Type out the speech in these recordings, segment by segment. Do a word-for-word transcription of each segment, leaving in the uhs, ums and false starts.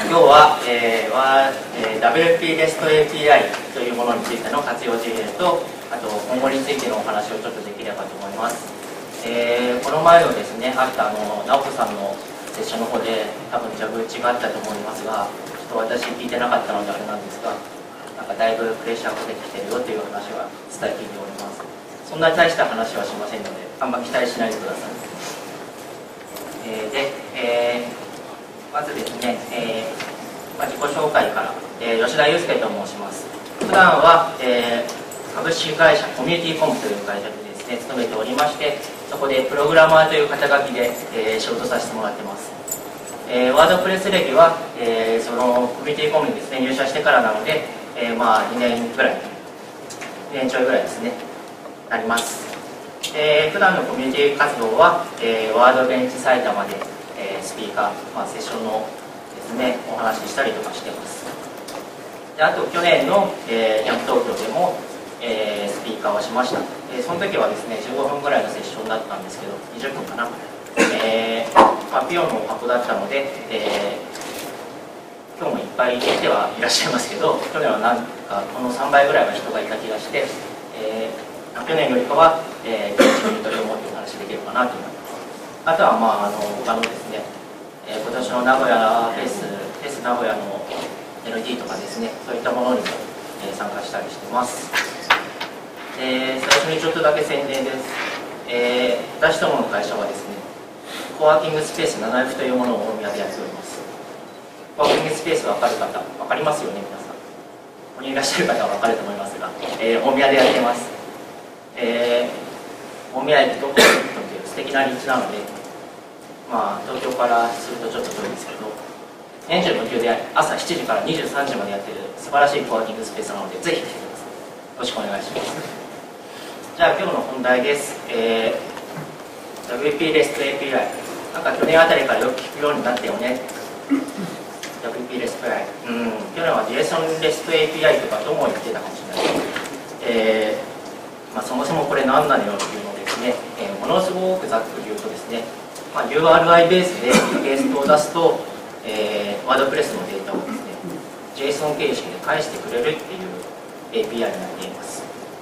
今日は、えーはえー、ダブリューピー REST エーピーアイ というものについての活用事例と、あと今後についてのお話をちょっとできればと思います。えー、この前のですね、あったあの直子さんのセッションの方で多分蛇口があったと思いますが、ちょっと私聞いてなかったのであれなんですが、なんかだいぶプレッシャーかけてきてるよという話は伝えていております。そんな大した話はしませんので、あんま期待しないでください。えー、で、えー、まずですね、えーまあ、自己紹介から、えー、吉田祐介と申します。普段は、えー、株式会社コミュニティコムという会社でですね、勤めておりまして、そこでプログラマーという肩書きで、えー、仕事させてもらってます。えー、ワードプレス歴は、えー、そのコミュニティコムにですね、入社してからなので、えー、まあにねんぐらい、にねんちょいぐらいですね、なります。えー、普段のコミュニティ活動は、えー、ワードベンチ埼玉で、えー、スピーカー、まあ、セッションのですね、お話ししたりとかしてます。であと去年の、えー、キャンプ東京でも、えー、スピーカーをしました。えー、その時はですね、じゅうごふんぐらいのセッションだったんですけど、にじゅっぷんかな。えーまあ、ピオンの箱だったので、えー、今日もいっぱい来てはいらっしゃいますけど、去年はなんかこのさんばいぐらいは人がいた気がして、えー、去年よりかは、えー、現地に取り思ってお話できるかなと思います。あとは、まあ、あの他のですね、えー、今年の名古屋フェス、フェス名古屋の エヌティー とかですね、そういったものにも、えー、参加したりしてます。えー、最初にちょっとだけ宣伝です。えー、私どもの会社はですね、コワーキングスペースななエフというものを大宮でやっております。コワーキングスペース分かる方、分かりますよね、皆さん。ここにいらっしゃる方は分かると思いますが、えー、大宮でやってます。えー、大宮駅とコーヒーという素敵な立地なので、まあ、東京からするとちょっと遠いですけど、年中無休で朝しちじからにじゅうさんじまでやっている素晴らしいコワーキングスペースなので、ぜひ来てください。よろしくお願いします。じゃあ、今日の本題です。えー、ダブリューピー REST エーピーアイ。なんか去年あたりからよく聞くようになったよね。ダブリューピー REST エーピーアイ。うん、去年は JSON REST エーピーアイ とかとも言ってたかもしれないです。えーまあ、そもそもこれ何なのよっていうのをですね、えー、ものすごくざっくり言うとですね、まあ、ユーアールアイ ベースでリクエストを出すと、えー、ワードプレスのデータをですね、JSON 形式で返してくれるっていう エーピーアイ になっています。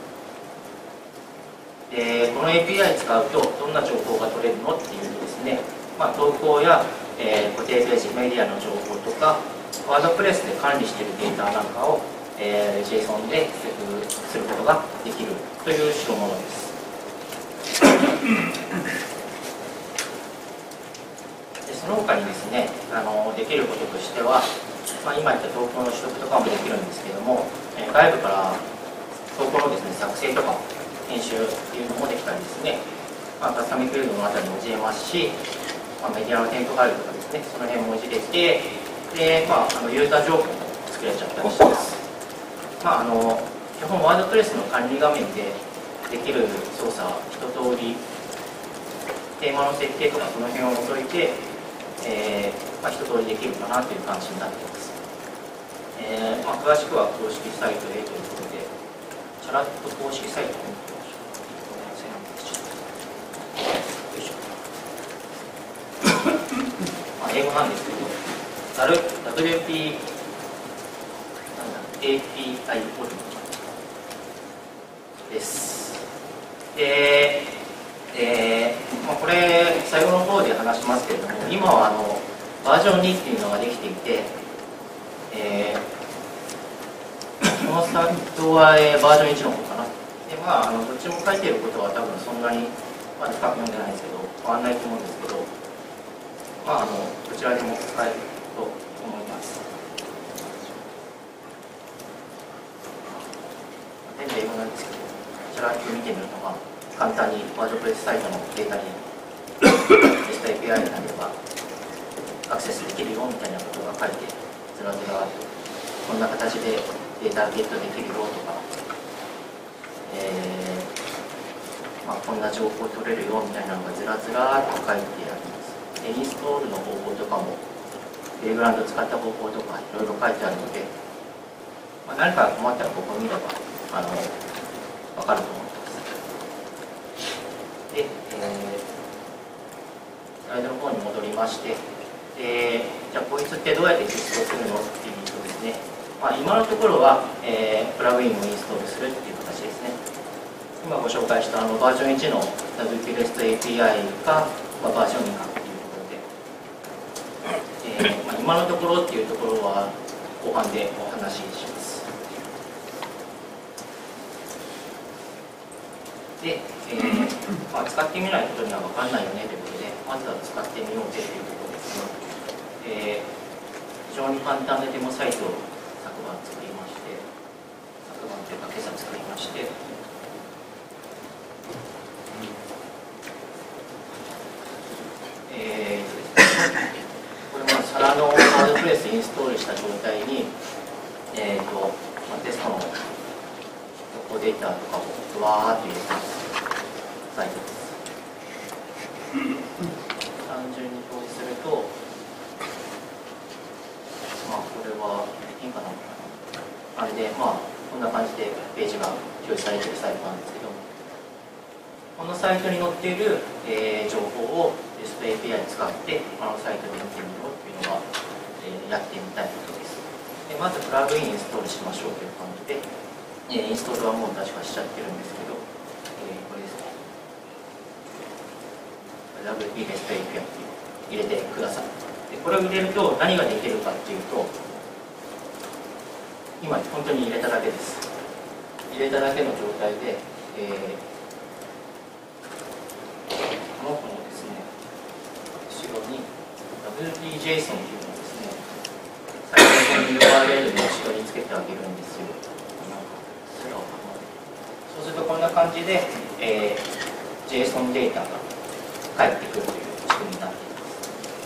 でこの エーピーアイ 使うとどんな情報が取れるのっていうとですね、まあ、投稿や、えー、固定ページメディアの情報とかワードプレスで管理しているデータなんかを、えー、JSON で接続することができるという代物です。でその他にですね、あのできることとしては、まあ、今言った投稿の取得とかもできるんですけども、えー、外部から投稿のですね、作成とか編集っていうのもできたりですね、まあ、カスタムフィールドのあたりもいじれますし、まあ、メディアの添付ファイルとかですね、その辺もいじれて、で、まあ、あのユーザー情報も作れちゃったりします。まあ、あの基本ワードプレスの管理画面でできる操作は一通りテーマの設計とかその辺を除いて、えーまあ、一通りできるかなという感じになっています。えーまあ、詳しくは公式サイトへということで、チャラッと公式サイトを見てみましょう。まあ、英語なんですけど、ダブリューピー エーピーアイ オルです。で、えーまあ、これ最後の方で話しますけれども、今はあのバージョンにっていうのができていて、えー、このサイトは、えー、バージョンいちの方かな。で、まあ、あのどっちも書いていることは多分そんなにまだ深く読んでないですけど、変わらないと思うんですけど、まあ、あのどちらでも使えると思います。全部英語なんですけど、こちら見てみると、まあ、簡単にワードプレスサイトのデータに REST エーピーアイ になればアクセスできるよみたいなことが書いて、ずらずらとこんな形でデータゲットできるよとか、えーまあ、こんな情報取れるよみたいなのがずらずらと書いてあります。でインストールの方法とかも、ベイグラウンド使った方法とかいろいろ書いてあるので、まあ、何か困ったらここを見ればあの分かると思います。で、えー、スライドの方に戻りまして、でじゃあこいつってどうやって実装するのっていうとですね、まあ、今のところは、えー、プラグインをインストールするっていう形ですね。今ご紹介したあのバージョンいちの ダブリューピー レスト エーピーアイ が、まあ、バージョンにかっていうところで、えーまあ、今のところっていうところは後半でお話しします。で、えーまあ、使ってみないことには分かんないよねということで、まずは使ってみようぜというところですね。えー、非常に簡単なデモサイトを昨晩作りまして、昨晩というか今朝作りまして、えーこれまあ皿のワードプレスインストールした状態に、えーとまあ、テストのロコデータとかをわーっと入れたサイトです。単純に表示すると、まあこれはいいかな、あれでまあこんな感じでページが表示されているサイトなんですけど、このサイトに載っている、えー、情報を レスト エーピーアイ を使って他のサイトで見てみようというのが、えー、やってみたいことです。でまずプラグインインストールしましょうという感じで、えー、インストールはもう確かしちゃってるんですけど、えー、これですね。ダブリューピー レスト エーピーアイ 入れてください。でこれを入れると何ができるかっていうと、今本当に入れただけです。入れただけの状態で、えーこの子のですね、後ろに ダブリューピージェイソン というのをですね、最初の ユーアールエル の後ろにつけてあげるんですよ。そうするとこんな感じで、えー、JSON データが返ってくるという仕組みになっています。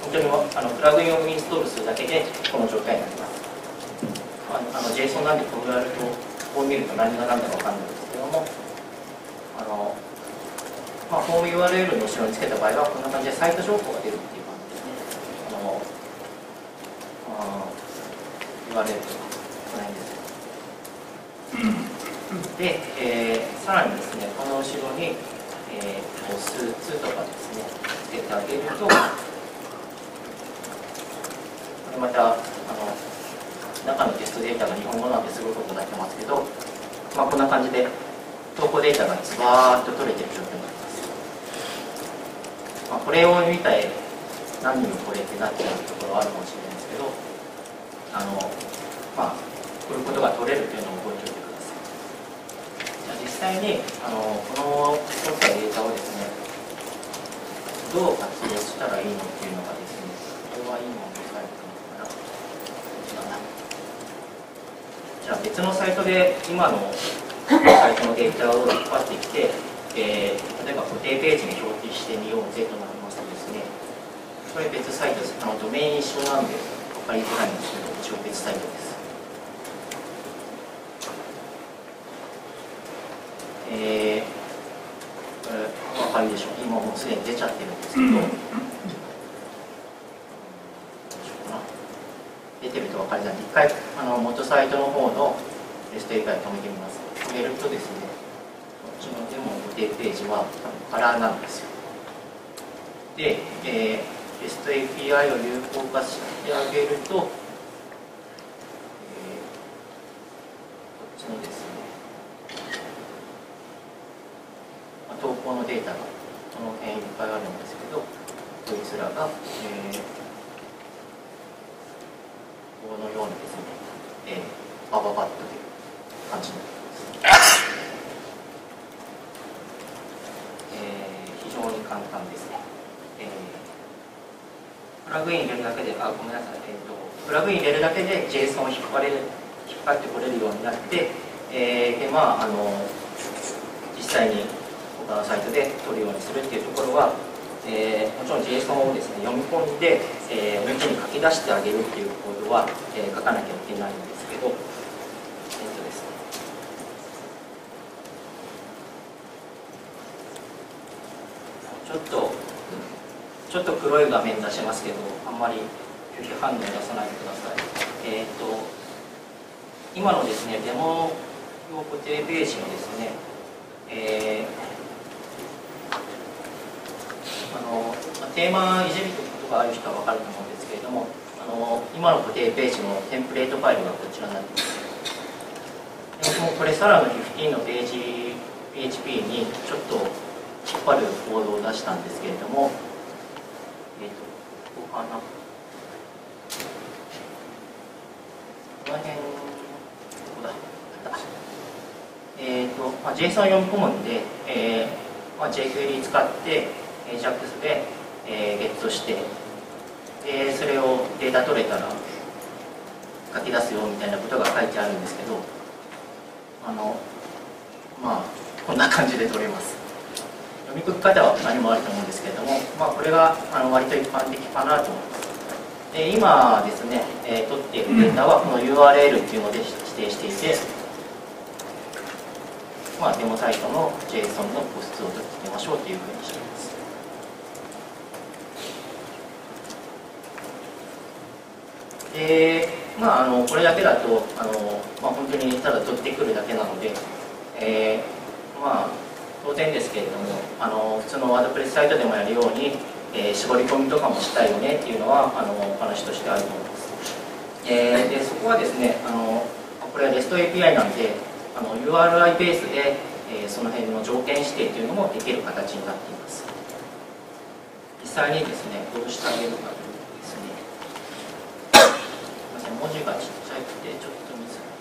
本当にあのプラグインをインストールするだけでこの状態になります。あの JSON なんでこうやると、こう見ると何が何だか分かんないんですけども、あのまあ、ホーム ユーアールエル の後ろにつけた場合はこんな感じでサイト情報が出るっていう感じですね。あのあ ユーアールエル とかこの辺です。で、えー、さらにですね、この後ろに、えー、スーツとかですね、つけてあげると、これまたあの中のテストデータが日本語なんですごいことになってますけど、まあ、こんな感じで投稿データがズバーッと取れている状況になります。まあ、これを見たい何人もこれってなっちゃうところはあるかもしれないですけど、あのまあこういうことが取れるというのを覚えておいてください。じゃあ実際にあのこの取ったデータをですね、どう活用したらいいのっていうのがですね、これはいいものとされてるのかな、こちらな。じゃあ別のサイトで今のサイトのデータを引っ張ってきて、えー、例えば固定ページに表示してみようぜとなりますとですね、これ別サイトです。あのドメイン一緒なんで分かりづらいんですけど、一応別サイトです。えー、これお分かりでしょう。今もうすでに出ちゃってるんですけど、どうしようかな。出てると分かりづらいんで、一回あの元サイトの方のレスト エーピーアイ 止めてみます。止めるとですね、こっちのデモの固定ページはカラーなんですよ。で、えー、レスト エーピーアイ を有効化してあげると、えー、こっちのですね、まあ、投稿のデータがこの辺いっぱいあるんですけど、こいつらが、えー、このようにですね、えー、バババッという感じになります。非常に簡単ですね。えー、プラグイン入れるだけで、あ、ごめんなさい、えーと、プラグイン入れるだけで JSON を引っ張れる、引っ張ってこれるようになって、えー、で、まあ、あの、実際に他のサイトで取るようにするっていうところは、えー、もちろん JSON をですね、読み込んで、えー、表に書き出してあげるっていうコードは、えー、書かなきゃいけないんですけど、えーとですね、ちょっと、ちょっと黒い画面出しますけど、あんまり拒否反応を出さないでください。えっと、今のですね、デモ用固定ページのですね、えー、あのテーマいじることがある人は分かると思うんですけれども、 あの今の固定ページのテンプレートファイルがこちらになっています。で僕もこれさらのじゅうごのページ ピーエイチピー にちょっと引っ張るコードを出したんですけれども、えっ、ー、とここかな、この辺、ここだ、えっ、ー、と、まあ、ジェイソン 読み込むんで、えーまあ、ジェイクエリー 使って エイジャックス で、えー、ゲットして、でそれをデータ取れたら書き出すよみたいなことが書いてあるんですけど、あのまあこんな感じで取れます。読み解き方は何もあると思うんですけれども、まあ、これがあの割と一般的かなと思います。で今ですね、えー、取っているデータはこの ユーアールエル っていうので指定していて、まあ、デモサイトの ジェイソン の個室を取ってみましょうというふうにしています。でまあ、あのこれだけだとあの、まあ、本当にただ取ってくるだけなので、えー、まあ当然ですけれども、あの普通のワードプレスサイトでもやるように、えー、絞り込みとかもしたいよねっていうのはあのお話としてあると思います。えー、でそこはですね、あのこれは レスト エーピーアイ なんで、あの ユーアールアイ ベースで、えー、その辺の条件指定というのもできる形になっています。実際にですね、どうしてあげるかというとですね、文字がちっちゃくてちょっと見づらい。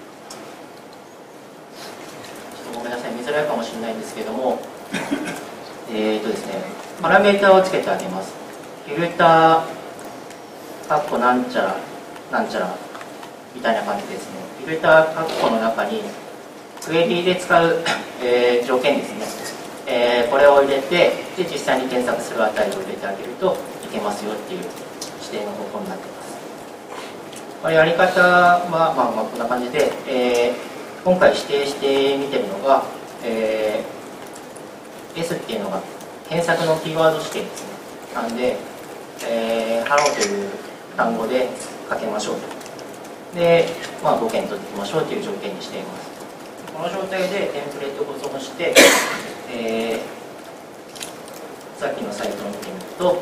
ちょっとごめんなさい、見づらいかもしれないんですけども、えっとですね、パラメータをつけてあげます。フィルター、カッコなんちゃら、なんちゃらみたいな感じですね。フィルターカッコの中に、クエリで使う、えー、条件ですね、えー、これを入れて、で実際に検索する値を入れてあげるといけますよっていう指定の方法になっています。これやり方は、まあ、まあこんな感じで、えー、今回指定してみてるのが、えー、S っていうのが検索のキーワード指定ですね。なんで、えー、ハローという単語でかけましょうと。で、まあ、ごけん取っていきましょうという条件にしています。この状態でテンプレートを保存して、えー、さっきのサイトを見てみると、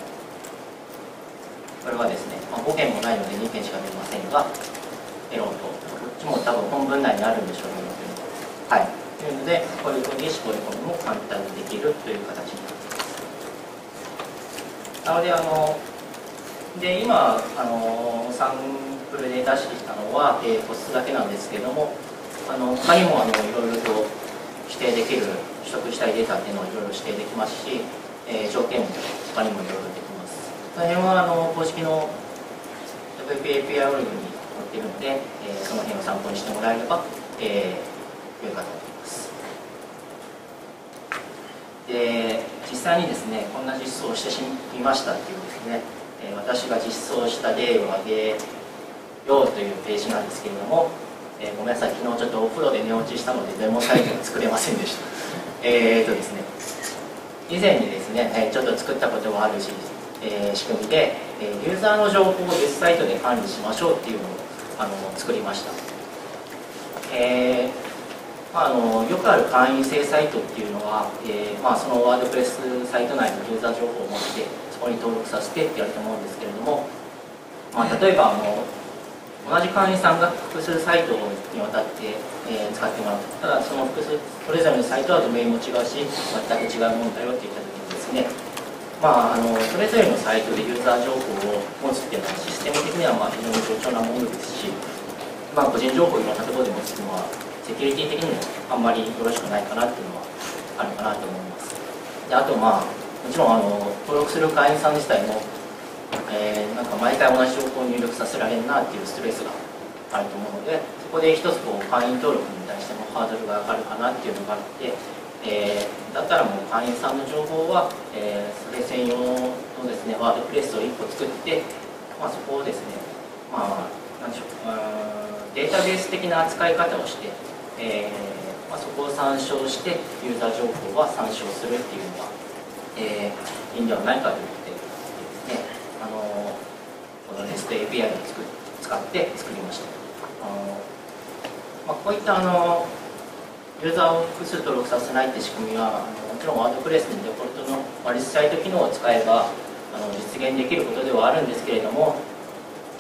これはですね、まあ、ごけんもないのでにけんしか出ませんが、エロンと、こっちも多分本文内にあるんでしょうね。はい。というので、こういうふうに絞り込みも簡単にできるという形になっています。なので、あの、で、今、あの、サンプルで出してきたのは、えー、個室だけなんですけども、あの他にもあのいろいろと指定できる、取得したいデータっていうのをいろいろ指定できますし、えー、条件も他にもいろいろできます。その辺はあの公式の ダブリューピーエーピーアイ オルグに載っているので、えー、その辺を参考にしてもらえれば、えー、良いかと思います。で、実際にですね、こんな実装をしてみましたっていうですね、えー、私が実装した例を挙げようというページなんですけれども、えー、ごめんなさい、昨日ちょっとお風呂で寝落ちしたのでデモサイトが作れませんでした。えっとですね、以前にですね、えー、ちょっと作ったことがあるし、えー、仕組みで、えー、ユーザーの情報を別サイトで管理しましょうっていうのをあの作りました。えーまあ、あのよくある会員制サイトっていうのは、えーまあ、そのワードプレスサイト内のユーザー情報を持ってそこに登録させてってやると思うんですけれども、まあ、例えばあの同じ会員さんが複数サイトにわたって、えー、使ってもらう。ただその複数それぞれのサイトはドメインも違うし全く違うものだよって言った時にですね、まあ、あのそれぞれのサイトでユーザー情報を持つっていうのはシステム的にはまあ非常に冗長なものですし、まあ、個人情報をいろんなところで持つのはセキュリティ的にもあんまりよろしくないかなっていうのはあるかなと思います。であとまあもちろんあの登録する会員さん自体も、えー、なんか毎回同じ情報を入力させられるなっていうストレスがあると思うので、そこで一つこう会員登録に対してもハードルが上がるかなっていうのがあって、えー、だったらもう会員さんの情報は、えー、それ専用のですねワードプレスをいっこ作って、まあ、そこをですね、まあなんでしょう、データベース的な扱い方をして、えーまあ、そこを参照してユーザー情報は参照するっていうのが、えー、いいんではないかということでですね、あのこの レスト エーピーアイ を作使って作りました。あの、まあ、こういったあのユーザーを複数登録させないって仕組みはあのもちろんワードプレスのデフォルトのマルチサイト機能を使えばあの実現できることではあるんですけれども、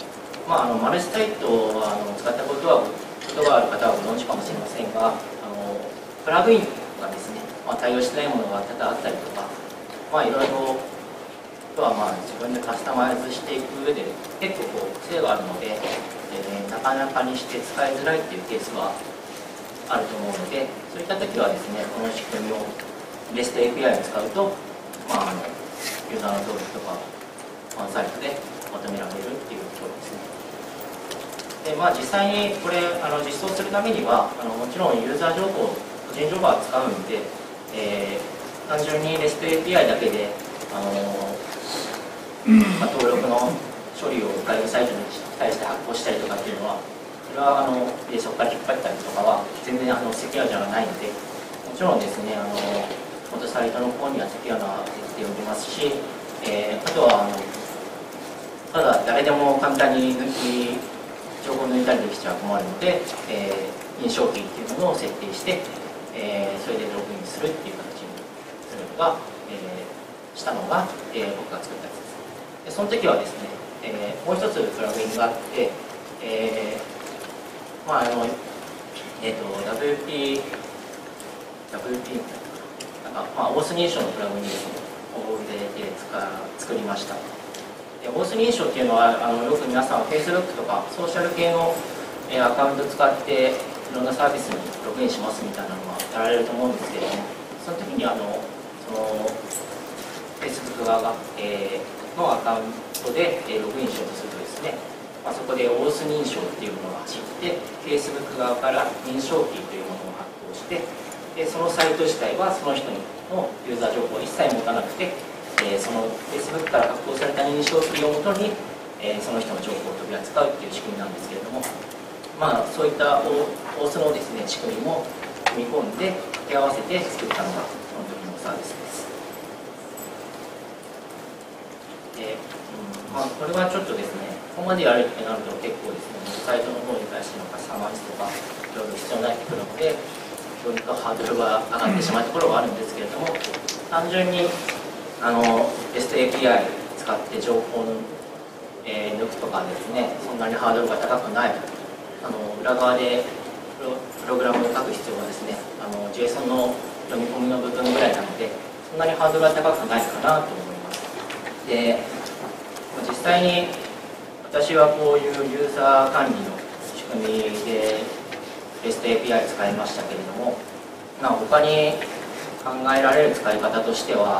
まあ、あのマルチサイトをあの使ったことはことがある方はご存知かもしれませんが、あのプラグインがですね、まあ、対応してないものが多々あったりとか、まあ、いろいろとはまあ自分でカスタマイズしていく上で結構こう癖があるので、えー、なかなかにして使いづらいっていうケースはあると思うので、そういった時はですね、この仕組みを レスト エーピーアイ を使うと、まあ、あのユーザーの登録とかワンサイトでまとめられるっていうところですね。でまあ、実際にこれあの実装するためにはあのもちろんユーザー情報、個人情報は使うんで、えー、単純に レスト エーピーアイ だけであの、まあ、登録の処理を外部サイトに対して発行したりとかっていうのは、それはあのそこから引っ張ったりとかは全然あのセキュアじゃないので、もちろんですね、あの元サイトの方にはセキュアができておりますし、えー、あとはあのただ誰でも簡単に抜き情報を抜いたりできちゃ困るので、えー、認証キーっていうものを設定して、えー、それでログインするっていう形にするのが、えー、したのが、えー、僕が作ったやつです。でその時はですね、えー、もう一つプラグインがあって、えー、まああのえっ、ー、と ダブリューピー ダブリューピー なんか、まあ、オース認証のプラグインですね、を入れて作りました。オース認証っていうのはあのよく皆さん Facebook とかソーシャル系の、えー、アカウント使っていろんなサービスにログインしますみたいなのはやられると思うんですけれども、その時にあのその Facebook 側が、えー、のアカウントで、えー、ログインしようとするとですね、まあ、そこでオース認証っていうものが走って Facebook 側から認証キーというものを発行して、でそのサイト自体はその人のユーザー情報を一切持たなくて、えー、その Facebook から発行された認証キーをもとに、えー、その人の情報を取り扱うっていう仕組みなんですけれども、まあ、そういったオースのですね、仕組みも組み込んで掛け合わせて作ったのがその時のサービスです。で、うんまあ、これはちょっとですね、ここまでやるってなると結構ですね、サイトの方に対してのカスタマイズとかいろいろ必要になってくるので、教育ハードルが上がってしまうところはあるんですけれども、単純にあの レスト エーピーアイ 使って情報の、えー、抜くとかですね、そんなにハードルが高くない、あの裏側でプ ロ, プログラムを書く必要はですね、あの JSON の読み込みの部分ぐらいなので、そんなにハードルが高くないかなと思います。で、実際に私はこういうユーザー管理の仕組みで レスト エーピーアイ 使いましたけれども、まあ、他に考えられる使い方としては、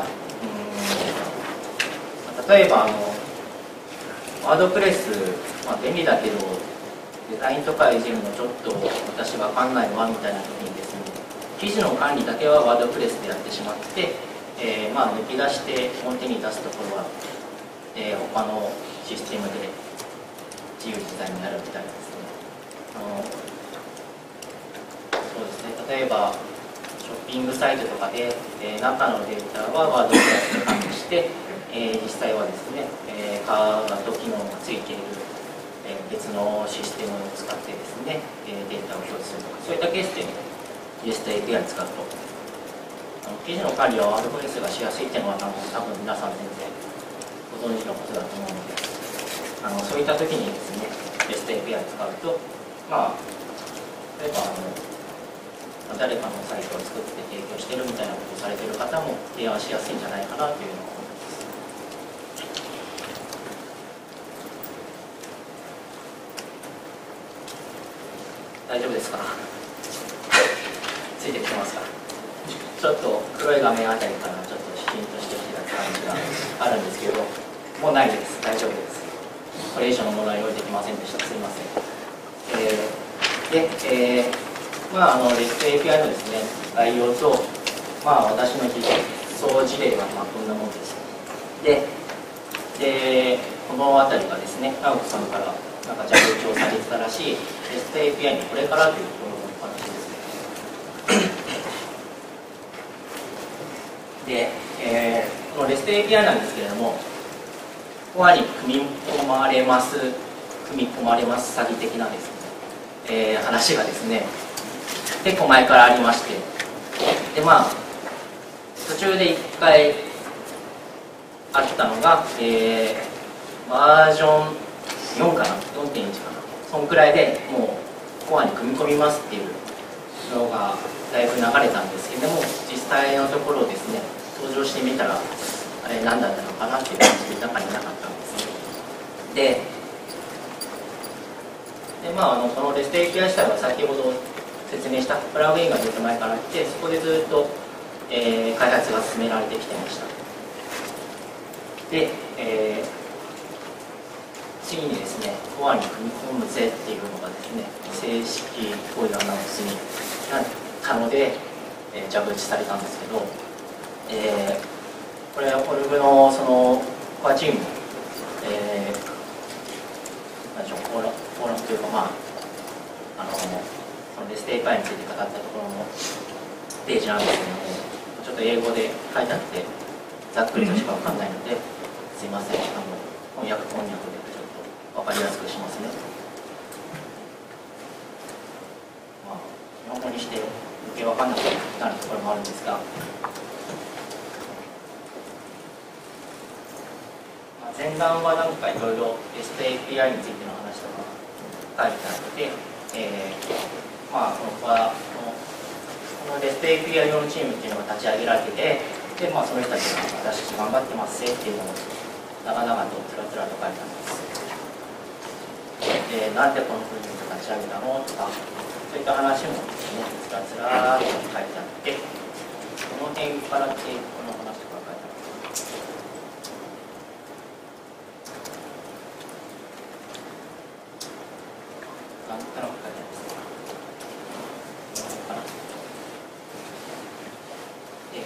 例えばあのワードプレス、まあ、便利だけどデザインとかいじるのちょっと私わかんないわみたいな時にですね、記事の管理だけはワードプレスでやってしまって、えー、まあ抜き出して表に出すところは、えー、他のシステムで自由自在になるみたいなですね、あのそうですね、例えばショッピングサイトとかで、えー、中のデータはワードプレスで管理して、えー、実際はですね、えー、カート機能がついている、えー、別のシステムを使ってですね、えー、データを表示するとか、そういったケースで レスト エーピーアイ 使うと、あの記事の管理はワードプレスがしやすいっていうのは多分皆さん全然ご存知のことだと思うので、あのそういった時にですね、レスト エーピーアイ 使うと、まあ、例えばあの誰かのサイトを作って提供してるみたいなことをされている方も提案しやすいんじゃないかなというのを思います。大丈夫ですか？ついてきてますか？ちょっと黒い画面あたりからちょっとシーンとしてきた感じがあるんですけど、もうないです。大丈夫です。これ以上のものは用意できませんでした。すいません。えー、で、えーまあ、あの レスト エーピーアイ のですね、概要と、まあ、私の実装事例はまあこんなものです。で、でこの辺りがですね、直子さんからなんか蛇口をされてたらしい レスト エーピーアイ のこれからというところのお話ですね。で、えー、この レスト エーピーアイ なんですけれども、コアに組み込まれます、組み込まれます詐欺的なですね、えー、話がですね、結構前からありまして、でまあ途中でいっかいあったのが、えー、バージョンよんかな、よんてんいちかな、そんくらいでもうコアに組み込みますっていうのがだいぶ流れたんですけども、実際のところですね、登場してみたらあれ何だったのかなっていう感じで中になかったんですね。で、でまあ、あのこの REST エーピーアイ 自体は先ほど説明したプラグインが出る前からあって、そこでずっと、えー、開発が進められてきてました。で、えー、次にですね、コアに組み込むぜっていうのがですね、正式こういうアナウンスになったので、えー、蛇口されたんですけど、えー、これはオルグのそのコアチーム、えー、なんでしょう、フォーラム、フォーラムというか、まあ、あの、その REST エーピーアイ について語ったところのページなんですけども、ちょっと英語で書いてあって、ざっくりとしかわかんないので、すいません、あの翻訳翻訳でちょっと分かりやすくしますね。まあ、日本語にして余計分かんなくなるところもあるんですが、まあ、前段はなんかいろいろ REST エーピーアイ についての話とか書いてあって、えー、まあこのこの REST エーピーアイ 用のチームっていうのが立ち上げられてて、でまあ、その人たちが私たち頑張ってますねっていうのを長々とつらつらと書いてあります。で、なんでこのプロジェクト立ち上げたのとか、そういった話もですね、つらつらと書いてあって、この辺からってこの話とか書いてあります。なんとなく書いてあります。この辺かな。で、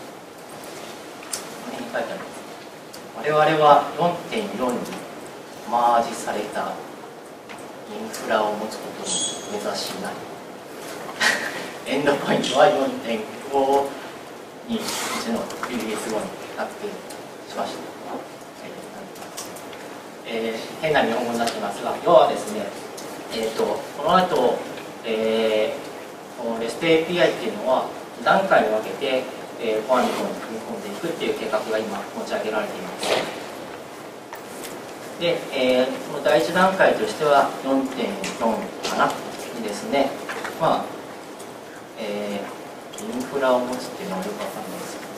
この辺に書いてあります。我々は よんてんよん にマージされたインフラを持つことを目指しないエンドポイントは よんてんご にうちのリリース後にアップしました。えー、変な日本語になってますが、要はですね、えー、とこの後、えー、この REST エーピーアイ っていうのは段階に分けてえー、コアに組み込んでいくっていう計画が今持ち上げられています。で、えー、この第一段階としては よんてんよん かなにですね、まあ、えー、インフラを持つっていうのはよくわかんないですけど、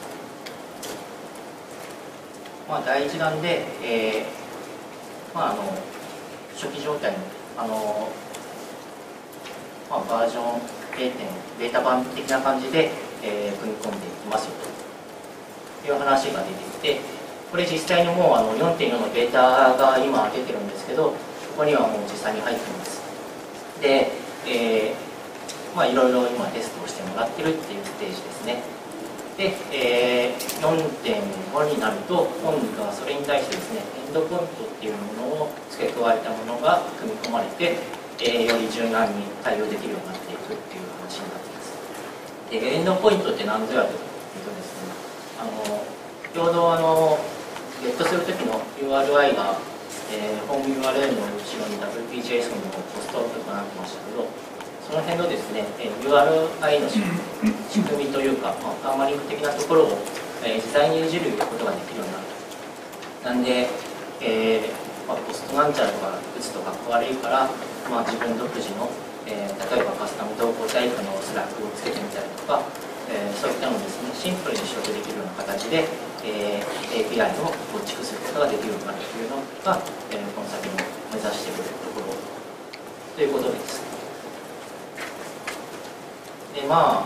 まあ、第一弾で、えー、まあ、あの初期状態の、あの、まあ、バージョン ゼロてんベータ版的な感じでえー、組み込んでいきますよという話が出ていて、これ実際にもうあの よんてんよん のベータが今出てるんですけど、ここにはもう実際に入っています。で、えー、まあいろいろ今テストをしてもらってるっていうステージですね。で、えー、よんてんご になると今度はそれに対してですね、エンドポイントっていうものを付け加えたものが組み込まれて、えー、より柔軟に対応できるようになっていくっていう話になっています。でエンドポイントって何ぞやというとですね、あのちょうどあのゲットするときの ユーアールアイ が、えー、ホーム ユーアールエル の後ろに ダブリューピージェイソン のポストとかなってましたけど、その辺のですね ユーアールアイ の仕組みというか、まあ、パーマリンク的なところを、えー、自在にいじることができるようになる。なんで、えーまあ、ポストなんちゃらとか打つとかっこ悪いから、まあ、自分独自のえー、例えばカスタム投稿タイプのスラックをつけてみたりとか、えー、そういったのをですね、シンプルに取得できるような形で、えー、エーピーアイ を構築することができるようになるというのが、えー、この先の目指しているところということです。で、まあ、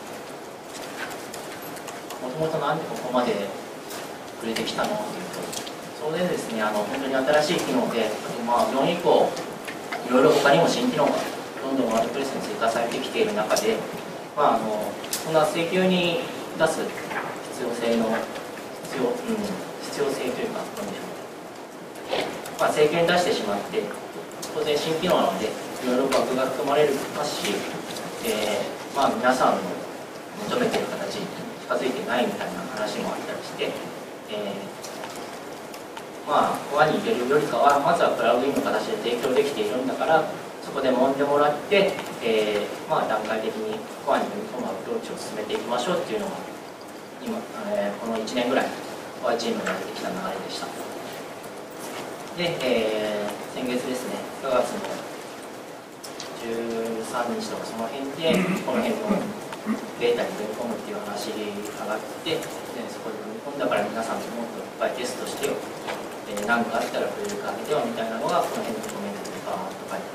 もともとなんでここまで触れてきたのというと、それでですね、あの本当に新しい機能で、あとまあよん以降、いろいろ他にも新機能がどんどんワードプレスに追加されてきている中で、まあ、あのそんな請求に出す必要性の必要、うん、必要性というか、何でしょう、まあ、請求に出してしまって、当然新機能なので、いろいろバグが含まれますし、えーまあ、皆さんの求めている形に近づいてないみたいな話もあったりして、えー、まあ、コアに入れるよりかは、まずはプラグインの形で提供できているんだから、そこで揉んでもらって、えーまあ、段階的にコアに組み込むアプローチを進めていきましょうっていうのが今、えー、このいちねんぐらいコアチームが出てきた流れでした。 で、えー、先月ですね、くがつのじゅうさんにちとかその辺で、この辺のデータに組み込むっていう話が上がって、でそこで組み込んだから皆さんももっといっぱいテストしてよ、えー、何かあったらフルーク上げてよみたいなのが、この辺のコメントでバーッと書いて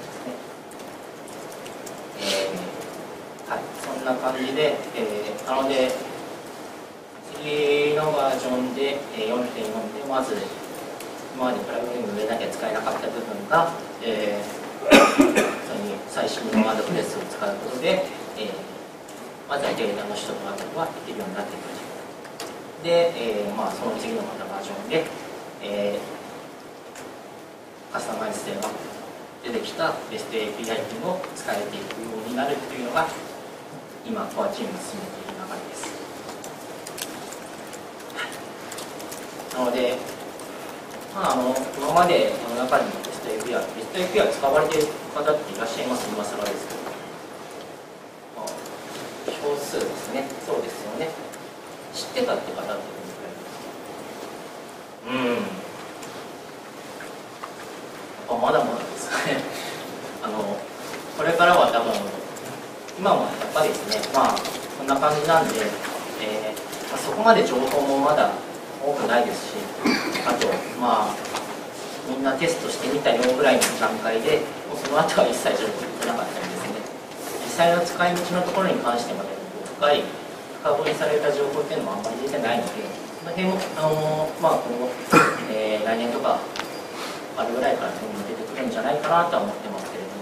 ありますね。えーはい、そんな感じで、えー、なので、次のバージョンで、えー、よんてんよん で、まず、今までプラグインの上だけ使えなかった部分が、えー、最新のワードプレスを使うことで、えー、まずはデータの取得などができるようになってくる。で、えーまあ、その次のまたバージョンで、えー、カスタマイズ性が出てきた ベスト エーピーアイ っていうのを使えていくようになるというのが、今、コアチームが進めている流れです。なので、まあ、あの今までこの中に ベスト エーピーアイ、ベスト エーピーアイ 使われている方っていらっしゃいます、今更ですけど、まあ、少数ですね、そうですよね。知ってたって方ってどのくらいですか？うん、やっぱまだまだですね。あのこれからは多分今もやっぱりですね、まあこんな感じなんで、えーまあ、そこまで情報もまだ多くないですし、あとまあみんなテストしてみたよぐらいの段階で、もうその後は一切情報出なかったりですね、実際の使い道のところに関してまで深い深掘りされた情報っていうのもあんまり出てないので、その辺もあのまあ今後、えー、来年とか春ぐらいから出てくるんじゃないかなとは思ってますけれども、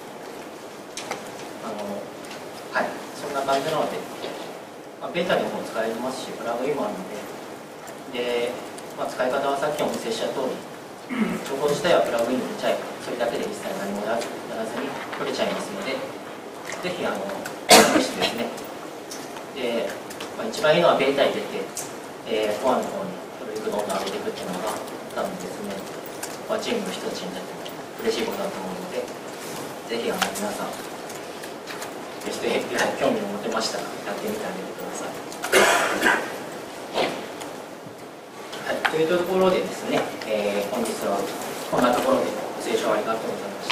あのはい、そんな感じなので、まあ、ベータでも使えますし、プラグインもあるので、で、まあ、使い方はさっきお見せした通り、情報自体はプラグインに入れちゃえば、それだけで一切何もやらずに取れちゃいますので、ぜひあの試してですね、で、まあ、一番いいのはベータに出て、えー、コアの方にフルークどんどん上げていくっていうのが、多分ですね、コアチームの人たちにとっても嬉しいことだと思うので、ぜひあの皆さん、ベスト エーピーアイ 興味を持てましたら、やってみてあげてください。はい、というところでですね、えー、本日はこんなところでご清聴ありがとうございました。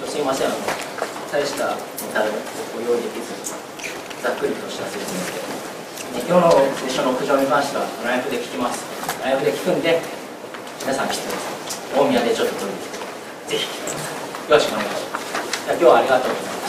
すいません、あの大したネタをご用意できず、ざっくりとした説明で、今日のセッションの苦情に関してはライブで聞きます。ライブで聞くんで、皆さん来てください。大宮でちょっと取りに来て、ぜひ来てください。よろしくお願いします。じゃあ今日はありがとうございます。